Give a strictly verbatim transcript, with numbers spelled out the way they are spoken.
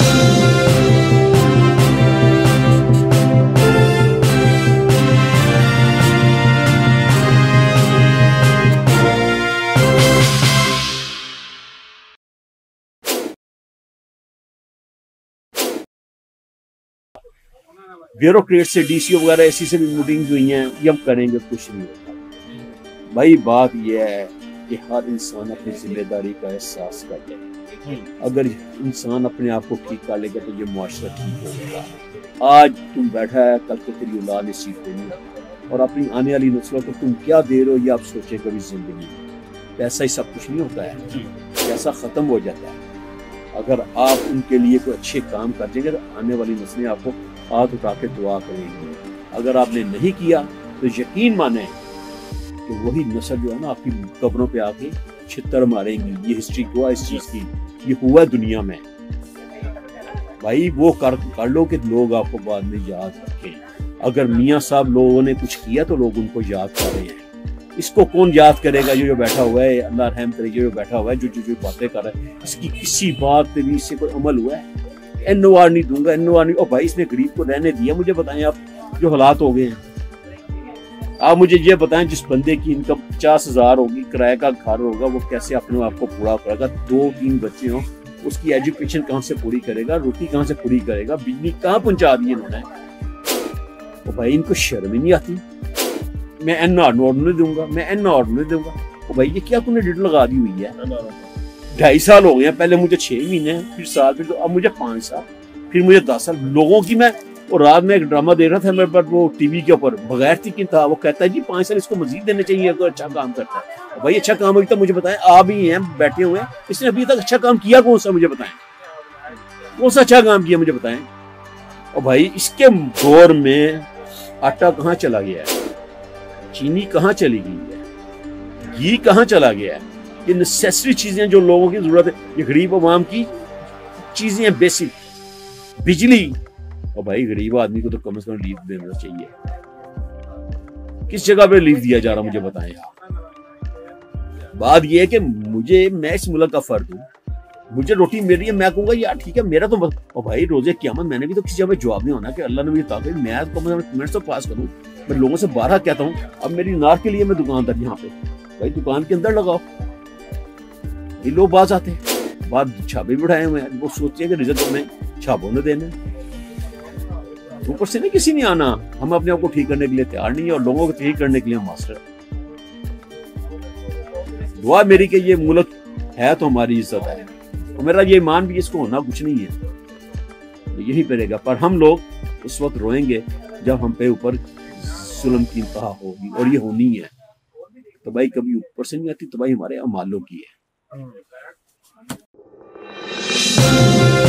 Bureaucrat से, DCO वगैरह ऐसी से भी मीटिंग हुई हैं, ये हम करेंगे, कुछ नहीं होता। भाई बात यह है कि हर इंसान अपनी जिम्मेदारी का एहसास कर ले। अगर इंसान अपने आप को ठीक कर लेगा तो ये मुआशरा ठीक होगा। आज तुम बैठा है, कल को तेरी औलाद इस चीज पे नहीं, और अपनी आने वाली नस्लों को तुम क्या दे रहे हो ये आप सोचे कभी जिंदगी में। पैसा ही सब कुछ नहीं होता है, पैसा खत्म हो जाता है। अगर आप उनके लिए कोई अच्छे काम कर देंगे तो आने वाली नस्लें आपको हाथ उठा के दुआ करेंगी। अगर आपने नहीं किया तो यकीन माने कि वही नस्ल जो है ना आपकी कब्रों पे आके छितर मारेंगी। ये हिस्ट्री हुआ इस चीज की, ये हुआ दुनिया में। भाई वो कर, कर लो कि लोग आपको बाद में याद रखें। अगर मियाँ साहब लोगों ने कुछ किया तो लोग उनको याद कर रहे हैं। इसको कौन याद करेगा? जो जो बैठा हुआ है, अल्लाह रहम करे, जो जो बैठा हुआ है, जो जो जो बातें कर रहा है, इसकी किसी बात पे भी इससे कोई अमल हुआ है? एनओआर नहीं दूंगा, एनओआर नहीं। और भाई इसने गरीब को रहने दिया। मुझे बताएं आप जो हालात हो गए हैं, आप मुझे ये बताएं जिस बंदे की इनकम पचास हजार होगी, किराए का घर होगा, वो कैसे अपने आप को पूरा करेगा? दो तीन बच्चे हों, उसकी एजुकेशन कहाँ से पूरी करेगा? रोटी कहाँ से पूरी करेगा? बिजली कहाँ पहुंचा दी इन्होंने? तो भाई इनको शर्म ही नहीं आती। मैं एनआर नोट नहीं दूंगा, मैं एनआर नहीं दूंगा। तो भाई ये क्या तूने डेट लगा दी हुई है? ढाई साल हो गए, पहले मुझे छह महीने, फिर साल, फिर तो अब मुझे पांच साल, फिर मुझे दस साल। लोगों की मैं और रात में एक ड्रामा देख रहा था मेरे पर, वो टीवी के ऊपर, बगैर टिकट था। वो कहता है जी पांच साल इसको मजीद देने चाहिए अगर अच्छा काम करता है। भाई अच्छा काम अभी तक मुझे बताएं, आप ही हैं बैठे हुए, इसने अभी तक अच्छा काम किया कौन सा? मुझे बताएं कौन सा अच्छा काम किया, मुझे बताएं। और भाई इसके दौर में आटा कहाँ चला गया है, चीनी कहाँ चली गई है, घी कहाँ चला गया है? ये नेसेसरी चीजें जो लोगों की जरूरत है, ये गरीब अवाम की चीजें, बेसिक बिजली। और भाई गरीब आदमी को तो कम से कम लीव देना चाहिए। किस जगह पे लीव दिया जा रहा मुझे बताएं आप। बात ये है कि मुझे, मैं इस मुल्क का फर्द हूँ, मुझे रोटी मिल रही है, मैं कहूंगा यार ठीक है मेरा तो। और भाई रोजे क़यामत मैंने भी तो किसी जगह जवाब नहीं होना कि अल्लाह ने मुझे ताकत, मैं कम से कम कमेंट्स तो पास करूँ। मैं लोगों से बारह कहता हूँ, अब मेरी नार के लिए मैं दुकानदार यहाँ पे, भाई दुकान के अंदर लगाओ। ये लोग बाज आते हैं, बाद छापे बिठाए हुए हैं, वो सोचते हैं कि रिजल्ट हमें छापों ने देना। ऊपर से नहीं किसी ने आना, हम अपने आप को ठीक करने के लिए तैयार नहीं है, और लोगों को ठीक करने के लिए मास्टर। दुआ मेरी कि ये मुल्क है तो हमारी इज्जत है, और मेरा ये ईमान भी, इसको होना कुछ नहीं है, तो यही करेगा। पर हम लोग उस वक्त रोएंगे जब हम पे ऊपर जुल्म की इंतहा होगी, और ये होनी है। तो भाई कभी ऊपर से नहीं आती, तो भाई हमारे अमालों की है।